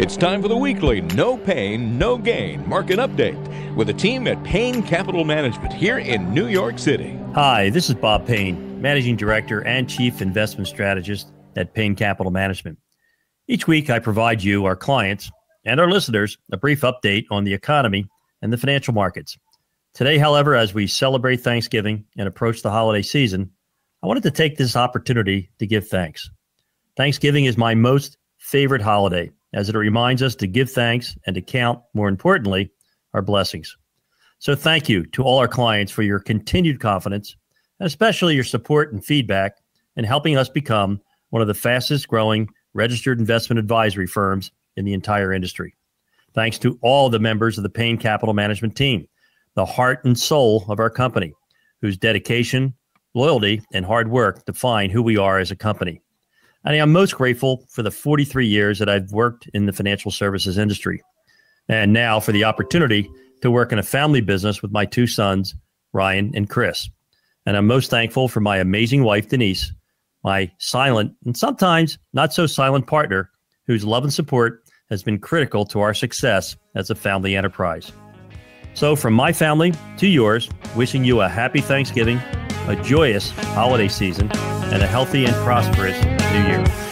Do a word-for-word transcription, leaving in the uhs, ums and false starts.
It's time for the weekly No Pain, No Gain market update with a team at Payne Capital Management here in New York City. Hi, this is Bob Payne, Managing Director and Chief Investment Strategist at Payne Capital Management. Each week, I provide you, our clients, and our listeners a brief update on the economy and the financial markets. Today, however, as we celebrate Thanksgiving and approach the holiday season, I wanted to take this opportunity to give thanks. Thanksgiving is my most favorite holiday, as it reminds us to give thanks and to count, more importantly, our blessings. So thank you to all our clients for your continued confidence, and especially your support and feedback in helping us become one of the fastest growing registered investment advisory firms in the entire industry. Thanks to all the members of the Payne Capital Management team, the heart and soul of our company, whose dedication, loyalty, and hard work define who we are as a company. And I am most grateful for the forty-three years that I've worked in the financial services industry, and now for the opportunity to work in a family business with my two sons, Ryan and Chris. And I'm most thankful for my amazing wife, Denise, my silent and sometimes not so silent partner, whose love and support has been critical to our success as a family enterprise. So from my family to yours, wishing you a happy Thanksgiving, a joyous holiday season, and a healthy and prosperous New Year.